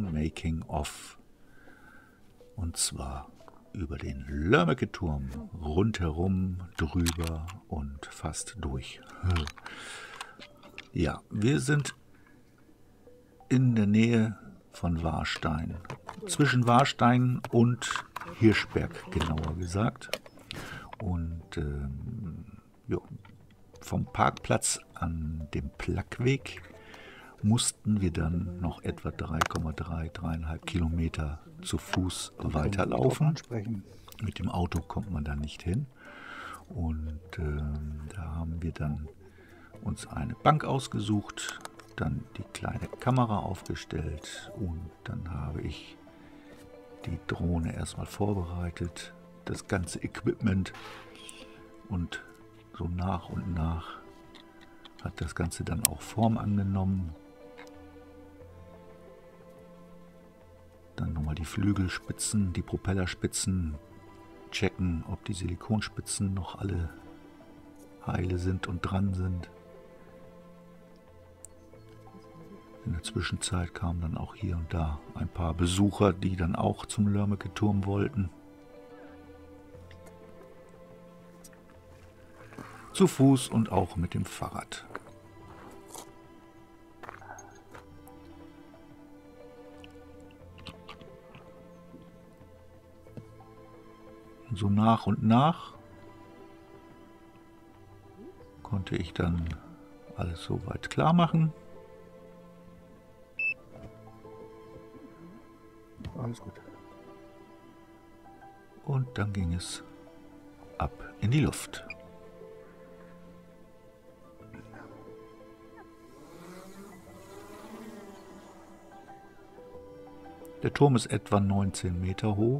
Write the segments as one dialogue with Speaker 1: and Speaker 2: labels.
Speaker 1: ein Making-of. Und zwar über den Lörmecke-Turm, rundherum, drüber und fast durch. Ja, wir sind in der Nähe von Warstein, zwischen Warstein und Hirschberg genauer gesagt. Und ja, vom Parkplatz an dem Plackweg mussten wir dann noch etwa 3,3 Kilometer zu Fuß weiterlaufen. Mit dem Auto kommt man da nicht hin. Und da haben wir dann uns eine Bank ausgesucht, dann die kleine Kamera aufgestellt und dann habe ich die Drohne erstmal vorbereitet, das ganze Equipment, und so nach und nach hat das Ganze dann auch Form angenommen. Dann nochmal die Flügelspitzen, die Propellerspitzen checken, ob die Silikonspitzen noch alle heile sind und dran sind. In der Zwischenzeit kamen dann auch hier und da ein paar Besucher, die dann auch zum Lörmecke-Turm wollten. Zu Fuß und auch mit dem Fahrrad. Und so nach und nach konnte ich dann alles soweit klar machen.
Speaker 2: Alles gut.
Speaker 1: Und dann ging es ab in die Luft. Der Turm ist etwa 19 Meter hoch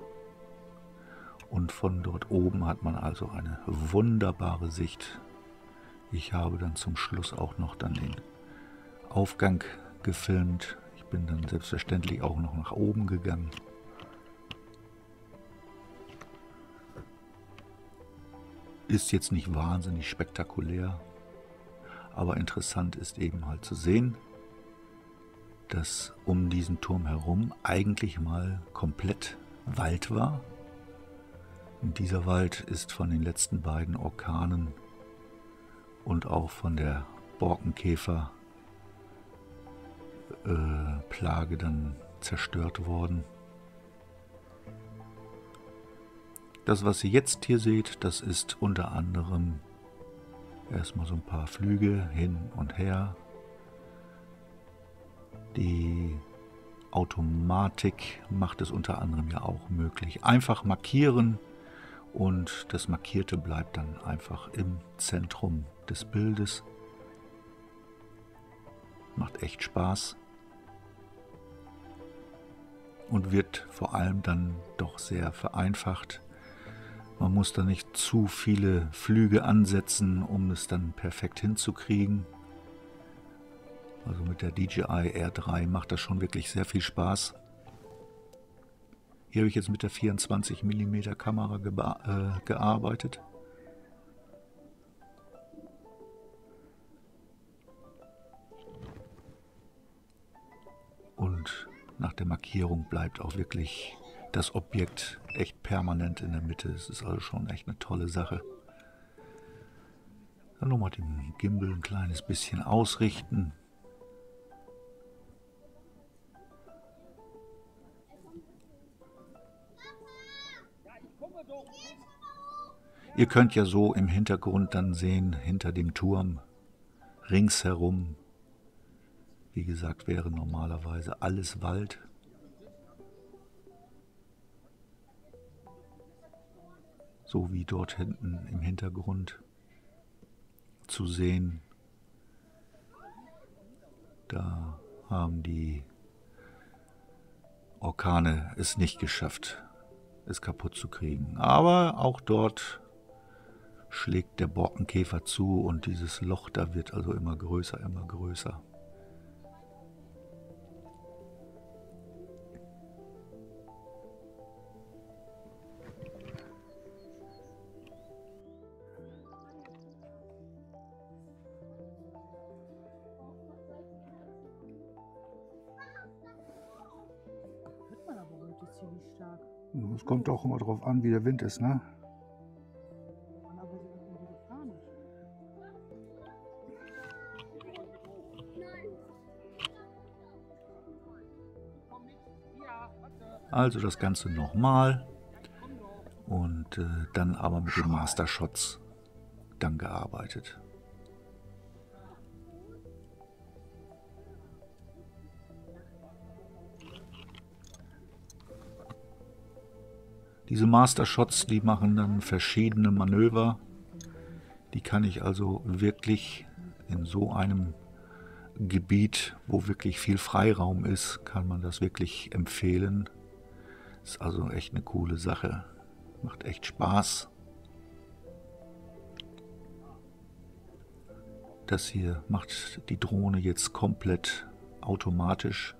Speaker 1: und von dort oben hat man also eine wunderbare Sicht. Ich habe dann zum Schluss auch noch dann den Aufgang gefilmt. Ich bin dann selbstverständlich auch noch nach oben gegangen. Ist jetzt nicht wahnsinnig spektakulär, aber interessant ist eben halt zu sehen, dass um diesen Turm herum eigentlich mal komplett Wald war. Und dieser Wald ist von den letzten beiden Orkanen und auch von der Borkenkäferplage dann zerstört worden. Das, was ihr jetzt hier seht, das ist unter anderem erstmal so ein paar Flüge hin und her. Die Automatik macht es unter anderem ja auch möglich. Einfach markieren und das Markierte bleibt dann einfach im Zentrum des Bildes. Macht echt Spaß und wird vor allem dann doch sehr vereinfacht. Man muss da nicht zu viele Flüge ansetzen, um es dann perfekt hinzukriegen. Also mit der DJI R3 macht das schon wirklich sehr viel Spaß. Hier habe ich jetzt mit der 24 mm Kamera gearbeitet. Und nach der Markierung bleibt auch wirklich das Objekt echt permanent in der Mitte. Es ist also schon echt eine tolle Sache. Dann nochmal den Gimbal ein kleines bisschen ausrichten. Ihr könnt ja so im Hintergrund dann sehen, hinter dem Turm, ringsherum, wie gesagt, wäre normalerweise alles Wald. So wie dort hinten im Hintergrund zu sehen. Da haben die Orkane es nicht geschafft, es kaputt zu kriegen. Aber auch dort schlägt der Borkenkäfer zu und dieses Loch da wird also immer größer, immer größer.
Speaker 2: ziemlich stark.
Speaker 1: Es kommt auch immer drauf an, wie der Wind ist, ne?
Speaker 2: Aber sie öffnen diese Fahne.
Speaker 1: Also das Ganze nochmal und dann aber mit den Master Shots dann gearbeitet. Diese Master Shots, die machen dann verschiedene Manöver. Die kann ich also wirklich in so einem Gebiet, wo wirklich viel Freiraum ist, kann man das wirklich empfehlen. Ist also echt eine coole Sache. Macht echt Spaß. Das hier macht die Drohne jetzt komplett automatisch.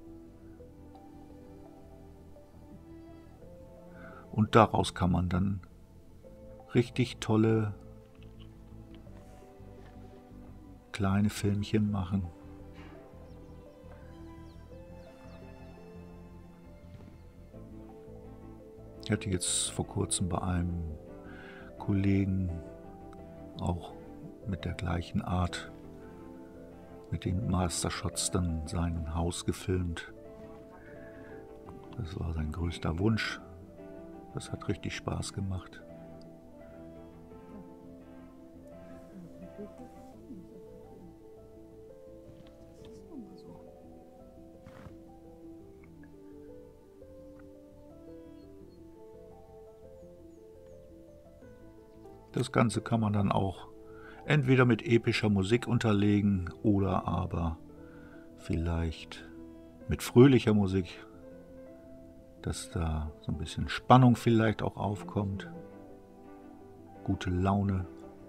Speaker 1: Und daraus kann man dann richtig tolle kleine Filmchen machen. Ich hatte jetzt vor kurzem bei einem Kollegen auch mit der gleichen Art mit den Master Shots dann sein Haus gefilmt. Das war sein größter Wunsch. Das hat richtig Spaß gemacht. Das Ganze kann man dann auch entweder mit epischer Musik unterlegen oder aber vielleicht mit fröhlicher Musik, dass da so ein bisschen Spannung vielleicht auch aufkommt. Gute Laune.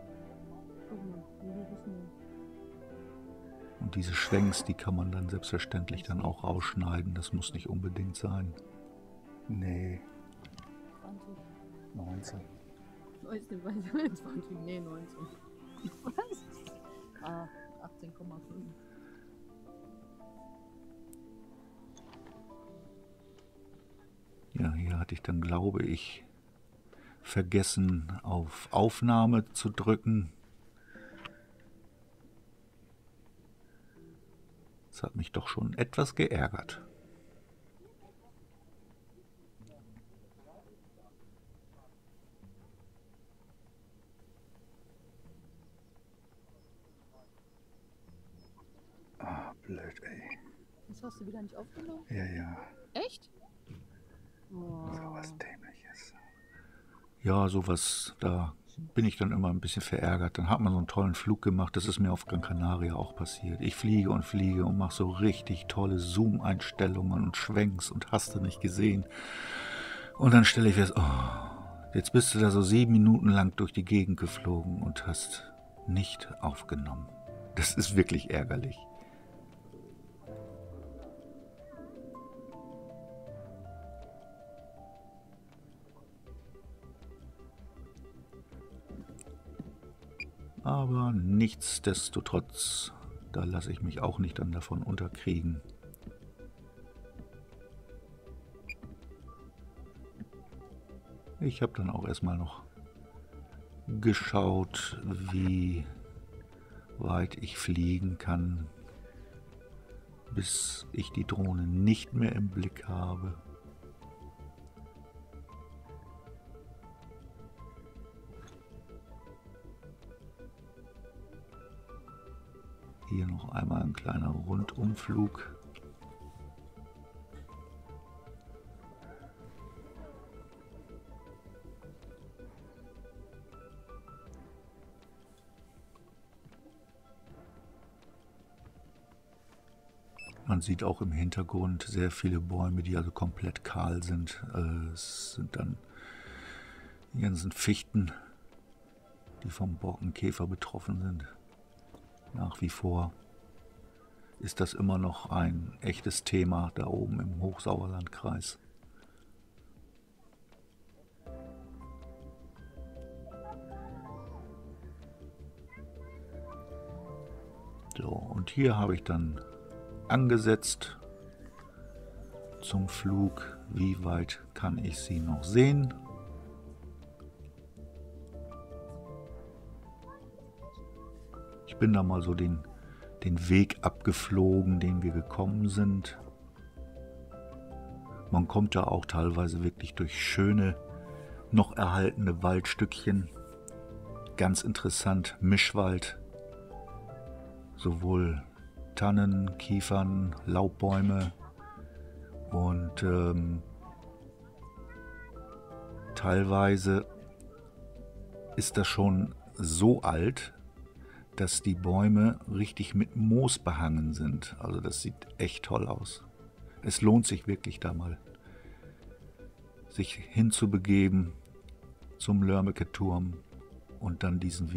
Speaker 1: Und diese Schwenks, die kann man dann selbstverständlich dann auch rausschneiden. Das muss nicht unbedingt sein. Nee. 19.
Speaker 2: 20, nee, 19. Was? Ah, 18,5.
Speaker 1: Ja, hier hatte ich dann, glaube ich, vergessen, auf Aufnahme zu drücken. Das hat mich doch schon etwas geärgert. Ah, blöd, ey.
Speaker 2: Das hast du wieder nicht aufgenommen?
Speaker 1: Ja, ja.
Speaker 2: Echt? Oh.
Speaker 1: So was Dämliches. Ja, sowas, da bin ich dann immer ein bisschen verärgert. Dann hat man so einen tollen Flug gemacht. Das ist mir auf Gran Canaria auch passiert. Ich fliege und mache so richtig tolle Zoom-Einstellungen und Schwenks und hast du nicht gesehen. Und dann stelle ich fest, oh, jetzt bist du da so 7 Minuten lang durch die Gegend geflogen und hast nicht aufgenommen. Das ist wirklich ärgerlich. Aber nichtsdestotrotz, da lasse ich mich auch nicht dann davon unterkriegen. Ich habe dann auch erstmal noch geschaut, wie weit ich fliegen kann, bis ich die Drohne nicht mehr im Blick habe. Hier noch einmal ein kleiner Rundumflug. Man sieht auch im Hintergrund sehr viele Bäume, die also komplett kahl sind. Es sind dann die ganzen Fichten, die vom Borkenkäfer betroffen sind. Nach wie vor ist das immer noch ein echtes Thema da oben im Hochsauerlandkreis. So, und hier habe ich dann angesetzt zum Flug. Wie weit kann ich sie noch sehen? Ich bin da mal so den Weg abgeflogen, den wir gekommen sind. Man kommt da auch teilweise wirklich durch schöne, noch erhaltene Waldstückchen. Ganz interessant, Mischwald. Sowohl Tannen, Kiefern, Laubbäume und teilweise ist das schon so alt, dass die Bäume richtig mit Moos behangen sind. Also das sieht echt toll aus. Es lohnt sich wirklich da mal, sich hinzubegeben zum Lörmecke-Turm und dann diesen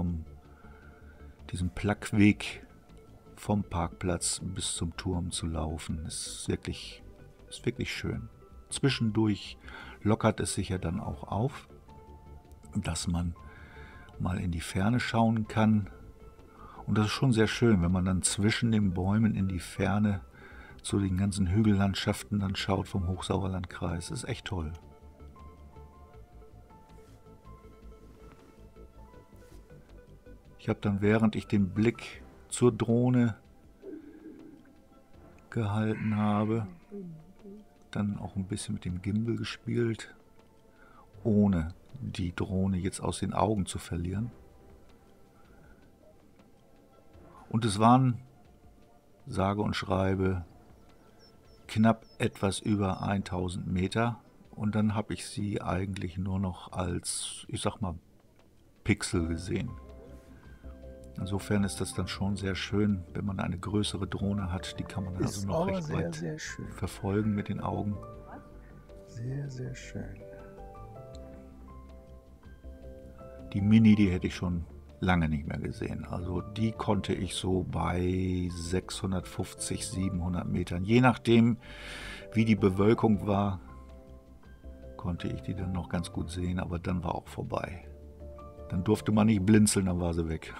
Speaker 1: Plackweg vom Parkplatz bis zum Turm zu laufen. Ist wirklich schön. Zwischendurch lockert es sich ja dann auch auf, dass man mal in die Ferne schauen kann. Und das ist schon sehr schön, wenn man dann zwischen den Bäumen in die Ferne zu den ganzen Hügellandschaften dann schaut vom Hochsauerlandkreis. Das ist echt toll. Ich habe dann, während ich den Blick zur Drohne gehalten habe, dann auch ein bisschen mit dem Gimbal gespielt, ohne die Drohne jetzt aus den Augen zu verlieren. Und es waren, sage und schreibe, knapp etwas über 1000 Meter. Und dann habe ich sie eigentlich nur noch als, ich sag mal, Pixel gesehen. Insofern ist das dann schon sehr schön, wenn man eine größere Drohne hat. Die kann man also noch recht weit verfolgen mit den Augen.
Speaker 3: Sehr, sehr schön.
Speaker 1: Die Mini, die hätte ich schon lange nicht mehr gesehen. Also die konnte ich so bei 650, 700 Metern, je nachdem wie die Bewölkung war, konnte ich die dann noch ganz gut sehen, aber dann war auch vorbei. Dann durfte man nicht blinzeln, dann war sie weg.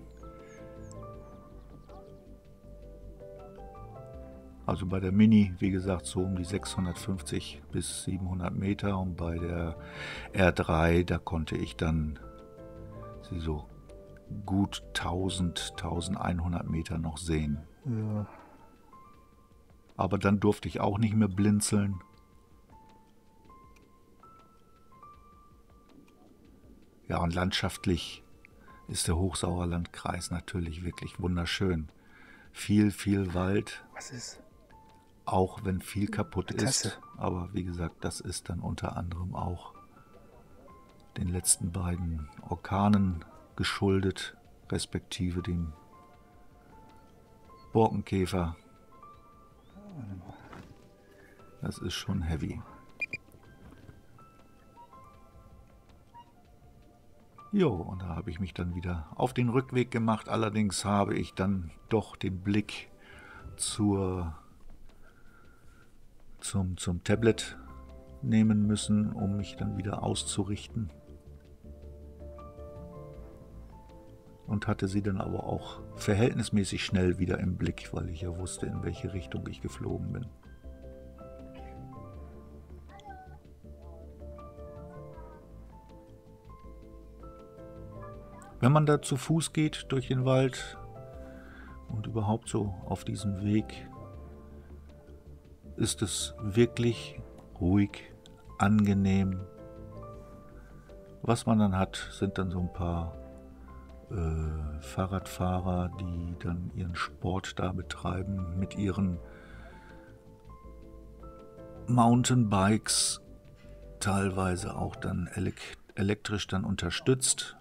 Speaker 1: Also bei der Mini, wie gesagt, so um die 650 bis 700 Meter und bei der R3, da konnte ich dann sie so gut 1000, 1100 Meter noch sehen.
Speaker 3: Ja.
Speaker 1: Aber dann durfte ich auch nicht mehr blinzeln. Ja, und landschaftlich ist der Hochsauerlandkreis natürlich wirklich wunderschön. Viel, viel Wald.
Speaker 3: Was ist?
Speaker 1: Auch wenn viel kaputt ist. Aber wie gesagt, das ist dann unter anderem auch den letzten beiden Orkanen geschuldet, respektive dem Borkenkäfer. Das ist schon heavy. Jo, und da habe ich mich dann wieder auf den Rückweg gemacht. Allerdings habe ich dann doch den Blick zum Tablet nehmen müssen, um mich dann wieder auszurichten. Und hatte sie dann aber auch verhältnismäßig schnell wieder im Blick, weil ich ja wusste, in welche Richtung ich geflogen bin. Wenn man da zu Fuß geht durch den Wald und überhaupt so auf diesem Weg, ist es wirklich ruhig, angenehm. Was man dann hat, sind dann so ein paar Fahrradfahrer, die dann ihren Sport da betreiben mit ihren Mountainbikes, teilweise auch dann elektrisch dann unterstützt.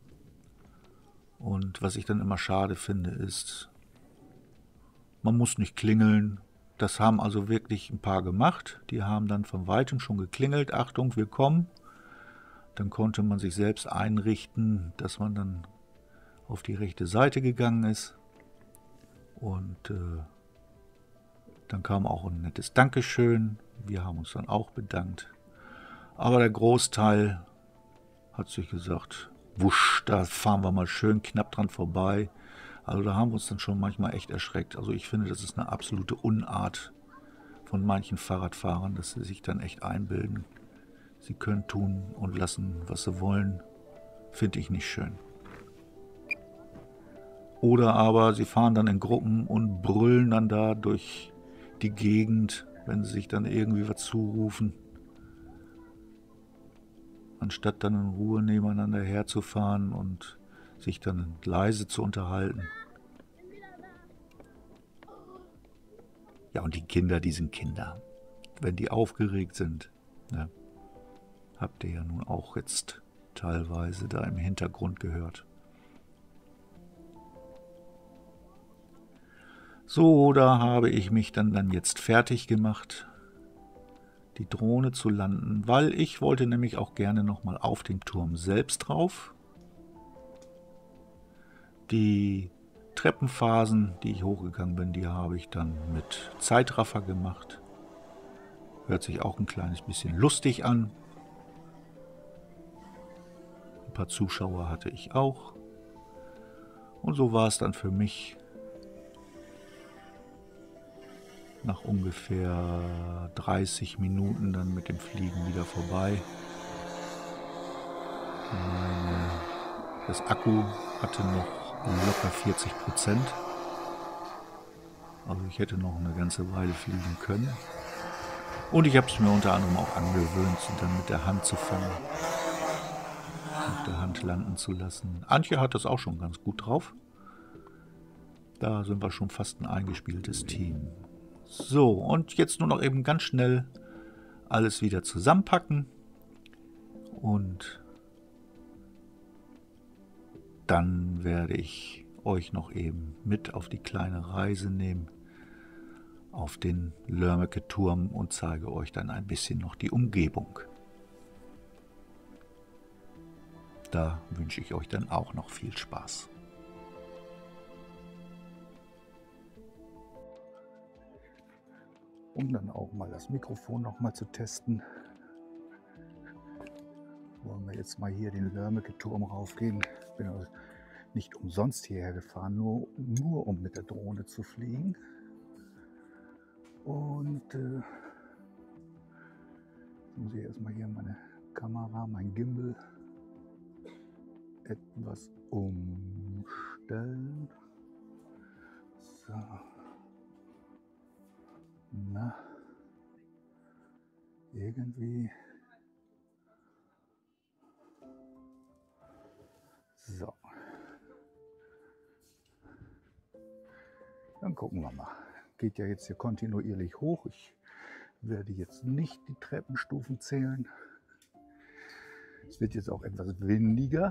Speaker 1: Und was ich dann immer schade finde, ist, man muss nicht klingeln. Das haben also wirklich ein paar gemacht. Die haben dann von Weitem schon geklingelt, Achtung, wir kommen. Dann konnte man sich selbst einrichten, dass man dann auf die rechte Seite gegangen ist. Und dann kam auch ein nettes Dankeschön. Wir haben uns dann auch bedankt. Aber der Großteil hat sich gesagt, wusch, da fahren wir mal schön knapp dran vorbei. Also da haben wir uns dann schon manchmal echt erschreckt. Also ich finde, das ist eine absolute Unart von manchen Fahrradfahrern, dass sie sich dann echt einbilden, sie können tun und lassen, was sie wollen. Finde ich nicht schön. Oder aber sie fahren dann in Gruppen und brüllen dann da durch die Gegend, wenn sie sich dann irgendwie was zurufen. Anstatt dann in Ruhe nebeneinander herzufahren und sich dann leise zu unterhalten. Ja, und die Kinder, die sind Kinder. Wenn die aufgeregt sind, ne, habt ihr ja nun auch jetzt teilweise da im Hintergrund gehört. So, da habe ich mich dann jetzt fertig gemacht, die Drohne zu landen, weil ich wollte nämlich auch gerne nochmal auf den Turm selbst drauf. Die Treppenphasen, die ich hochgegangen bin, die habe ich dann mit Zeitraffer gemacht. Hört sich auch ein kleines bisschen lustig an. Ein paar Zuschauer hatte ich auch. Und so war es dann für mich nach ungefähr 30 Minuten dann mit dem Fliegen wieder vorbei. Das Akku hatte noch locker 40%. Also ich hätte noch eine ganze Weile fliegen können. Und ich habe es mir unter anderem auch angewöhnt, sie dann mit der Hand zu fangen, mit der Hand landen zu lassen. Antje hat das auch schon ganz gut drauf. Da sind wir schon fast ein eingespieltes Team. So, und jetzt nur noch eben ganz schnell alles wieder zusammenpacken und dann werde ich euch noch eben mit auf die kleine Reise nehmen, auf den Lörmecke-Turm und zeige euch dann ein bisschen noch die Umgebung. Da wünsche ich euch dann auch noch viel Spaß.
Speaker 3: Um dann auch mal das Mikrofon noch mal zu testen, wollen wir jetzt mal hier den Lörmecke-Turm raufgehen. Ich bin also nicht umsonst hierher gefahren, nur um mit der Drohne zu fliegen. Und jetzt muss ich erstmal hier meine Kamera, mein Gimbal etwas umstellen. So. Na, irgendwie. So. Dann gucken wir mal. Geht ja jetzt hier kontinuierlich hoch. Ich werde jetzt nicht die Treppenstufen zählen. Es wird jetzt auch etwas windiger.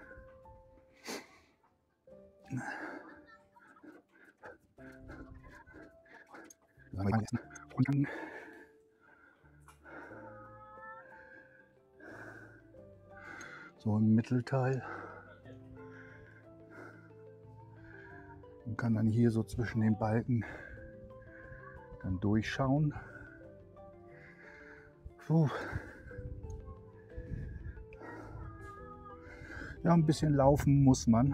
Speaker 3: So im Mittelteil. Man kann dann hier so zwischen den Balken dann durchschauen. Puh. Ja, ein bisschen laufen muss man,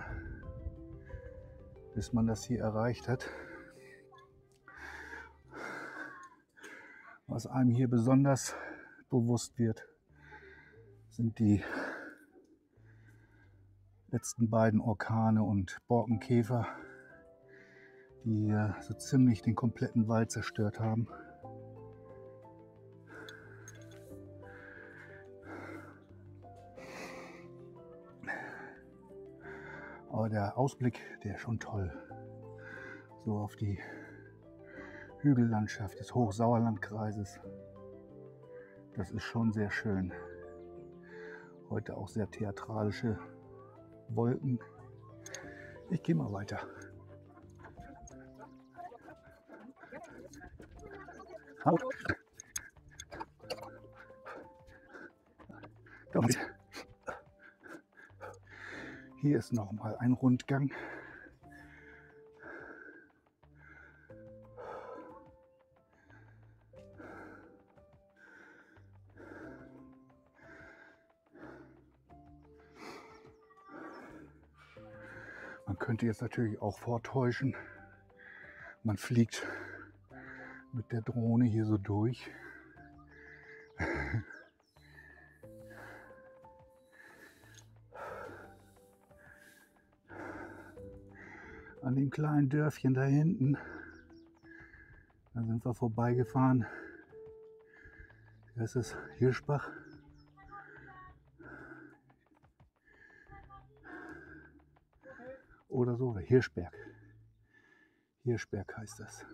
Speaker 3: bis man das hier erreicht hat. Was einem hier besonders bewusst wird, sind die letzten beiden Orkane und Borkenkäfer, die hier so ziemlich den kompletten Wald zerstört haben. Aber der Ausblick, der ist schon toll. So auf die Hügellandschaft des Hochsauerlandkreises. Das ist schon sehr schön. Heute auch sehr theatralische Wolken. Ich gehe mal weiter. Hier ist noch mal ein Rundgang. Man könnte jetzt natürlich auch vortäuschen, man fliegt mit der Drohne hier so durch. An dem kleinen Dörfchen da hinten, da sind wir vorbeigefahren. Das ist Hirschbach. Oder so, oder Hirschberg. Hirschberg heißt das.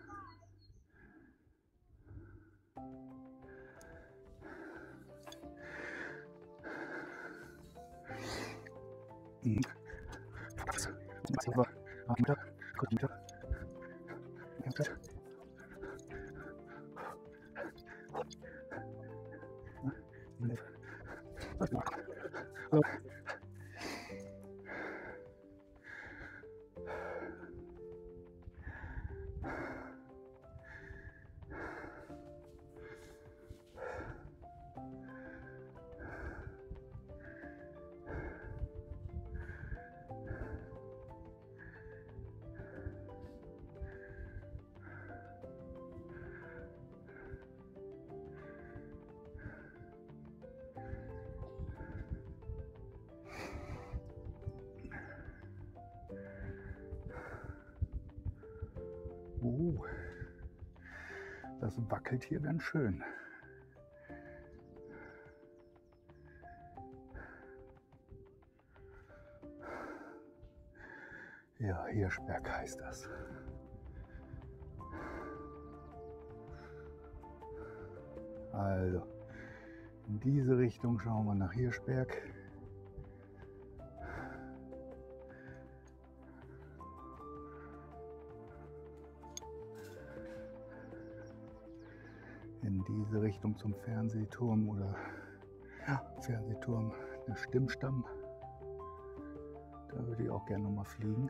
Speaker 3: Das wackelt hier ganz schön. Ja, Hirschberg heißt das. Also, in diese Richtung schauen wir nach Hirschberg. In diese Richtung zum Fernsehturm oder ja, Fernsehturm, der Stimmstamm. Da würde ich auch gerne noch mal fliegen.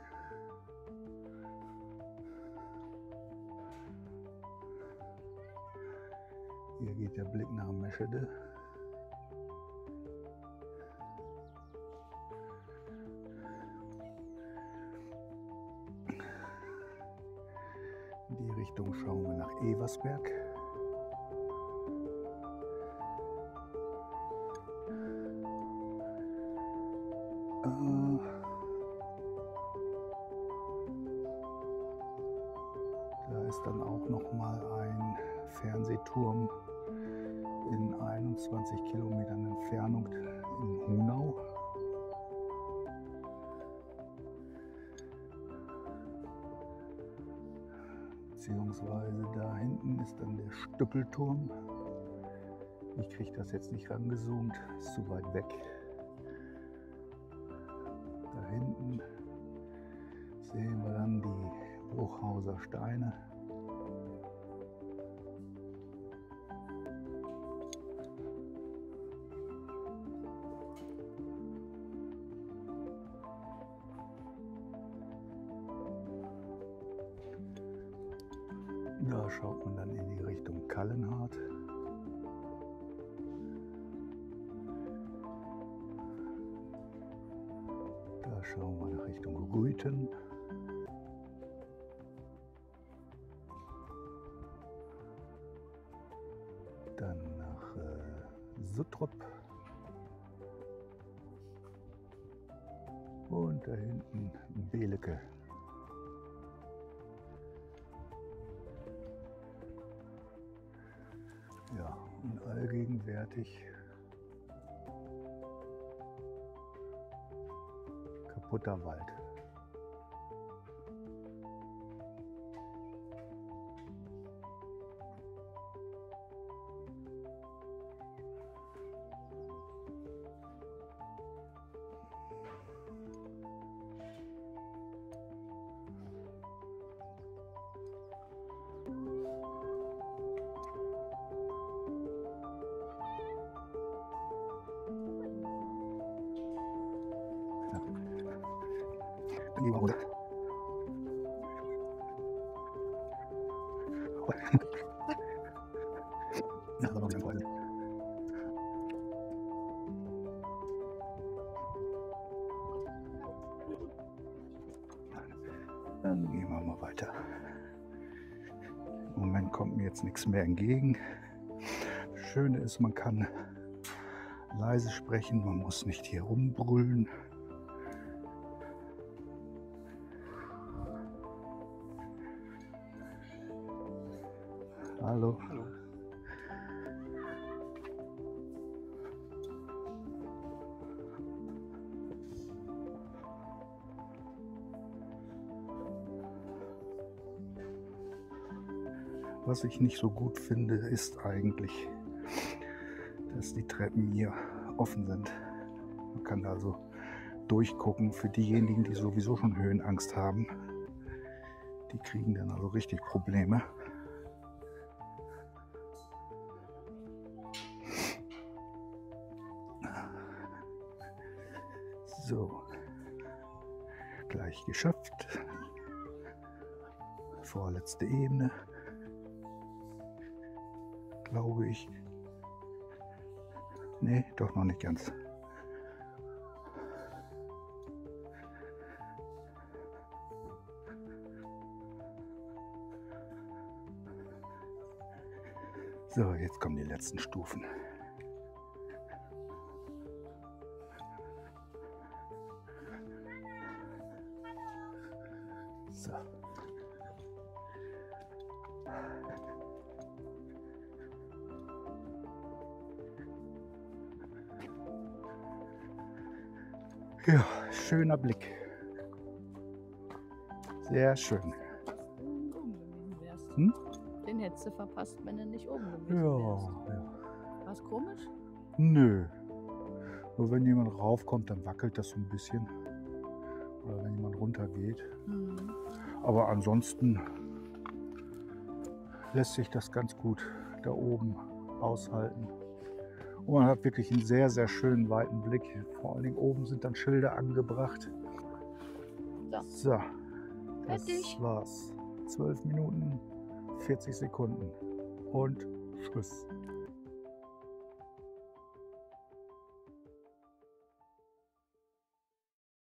Speaker 3: Hier geht der Blick nach Meschede. In die Richtung schauen wir nach Eversberg. Da ist dann auch noch mal ein Fernsehturm in 21 Kilometern Entfernung in Hunau. Beziehungsweise da hinten ist dann der Stückelturm. Ich kriege das jetzt nicht rangezoomt, ist zu weit weg. Da hinten sehen wir dann die Bruchhauser Steine. Da schaut man dann in die Richtung Kallenhardt. Da schauen wir nach Richtung Rüthen. Dann nach Suttrop. Und da hinten Belecke. Ja, und allgegenwärtig kaputter Wald. Dann gehen wir mal weiter. Moment kommt mir jetzt nichts mehr entgegen. Das Schöne ist, man kann leise sprechen, man muss nicht hier rumbrüllen. Hallo.
Speaker 4: Hallo.
Speaker 3: Was ich nicht so gut finde, ist eigentlich, dass die Treppen hier offen sind. Man kann also durchgucken. Für diejenigen, die sowieso schon Höhenangst haben, die kriegen dann also richtig Probleme. So, gleich geschafft. Vorletzte Ebene, glaube ich. Nee, doch noch nicht ganz. So, jetzt kommen die letzten Stufen. So. Ja, schöner Blick. Sehr schön.
Speaker 2: Wenn du oben gewesen wärst.
Speaker 3: Hm?
Speaker 2: Den hättest du verpasst, wenn du nicht oben gewesen
Speaker 3: Ja,
Speaker 2: wärst.
Speaker 3: ja.
Speaker 2: War's komisch?
Speaker 3: Nö. Nur wenn jemand raufkommt, dann wackelt das so ein bisschen. Oder wenn jemand runtergeht.
Speaker 2: Mhm.
Speaker 3: Aber ansonsten lässt sich das ganz gut da oben aushalten. Und man hat wirklich einen sehr, sehr schönen weiten Blick. Vor allen Dingen oben sind dann Schilder angebracht. So, das
Speaker 2: Fertig.
Speaker 3: war's. 12 Minuten, 40 Sekunden und Tschüss.